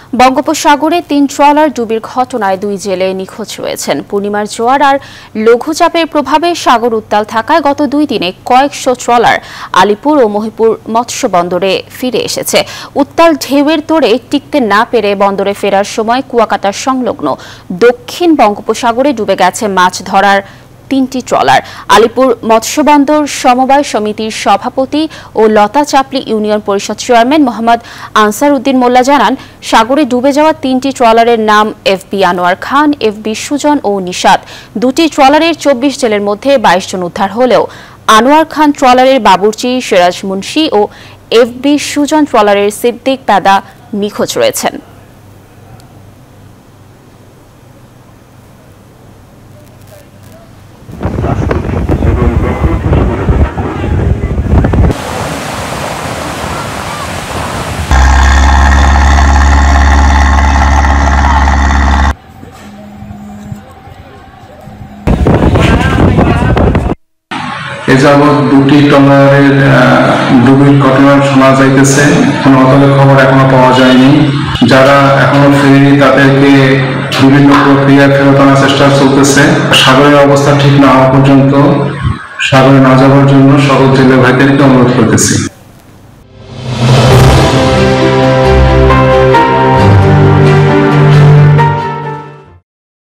বঙ্গোপসাগরে ৩ ট্রলার ডুবির ঘটনায় 2 জেলে নিখোঁজ রয়েছেন। পূর্ণিমার জোয়ার আর লঘুচাপের প্রভাবে সাগর উত্তাল থাকায় গত 2 দিনে কয়েকশো ট্রলার আলিপুর ও মহিপুর মৎস্য বন্দরে ফিরে এসেছে। উত্তাল ঢেউয়ের তোড়ে টিকতে না পেরে বন্দরে ফেরার সময় কুয়াকাটা সংলগ্ন দক্ষিণ বঙ্গোপসাগরে ডুবে গেছে মাছ ধরার 3টি ট্রলার। আলিপুর মৎস্যবন্দর সমবায় সমিতির সভাপতি ও লতা চাপলি ইউনিয়ন পরিষদ চেয়ারম্যান মোহাম্মদ আনসার উদ্দিন মোল্লা জানান, সাগরে ডুবে যাওয়া 3টি ট্রলারের নাম এফবি আনোয়ার খান, এফবি সুজন ও নিশাত। 2টি ট্রলারের 24 জেলের মধ্যে 22 জন উদ্ধার হলেও আনোয়ার খান ট্রলারের বাবুর্চি সিরাজ মুন্সি ও এফবি সুজন ট্রলারের সিদ্দিক পেদা নিখোঁজ রয়েছেন। এ যাবৎ 2টি ট্রলারের ডুবির ঘটনা শোনা যাইতেছে। কোনো অতলের খবর এখনো পাওয়া যায়নি। যারা এখনো ফেরেনি তাদেরকে বিভিন্ন প্রক্রিয়ায় ফেরত আনার চেষ্টা চলতেছে। সাগরের অবস্থা ঠিক না হওয়া পর্যন্ত সাগরে না যাওয়ার জন্য সকল জেলে ভাইদেরকে অনুরোধ করতেছি।